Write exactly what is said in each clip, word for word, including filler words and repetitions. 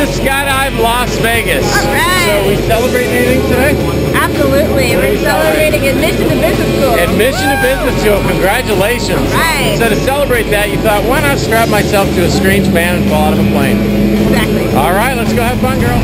to Skydive Las Vegas. All right. So we celebrating anything today? Absolutely. We're celebrating admission to business school. Admission to business school. Congratulations. Right. So to celebrate that, you thought, why not strap myself to a strange man and fall out of a plane? Exactly. All right, let's go have fun, girl.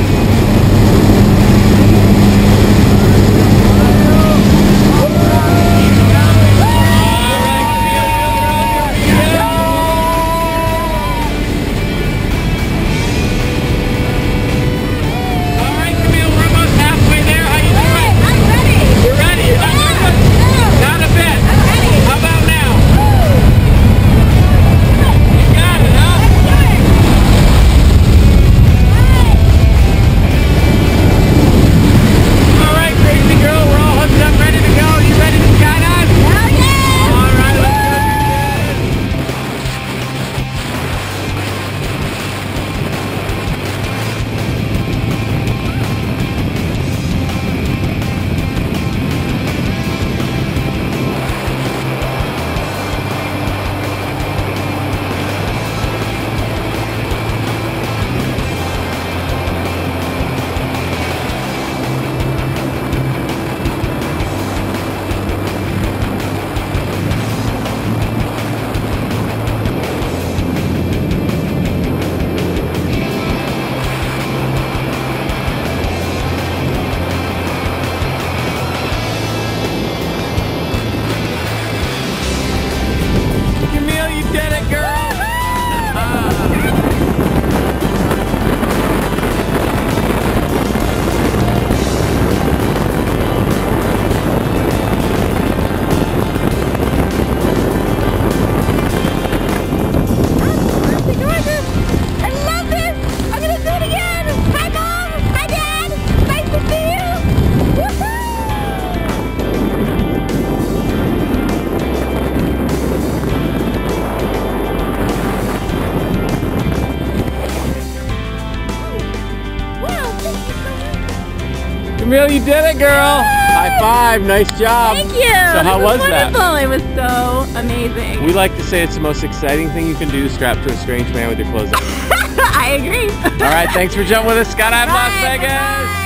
Camille, you did it, girl! Yay! High five, nice job. Thank you. So how was, was that? Wonderful. It was so amazing. We like to say it's the most exciting thing you can do, strapped to a strange man with your clothes on. I agree. All right, thanks for jumping with us, Skydive Las Vegas. Bye.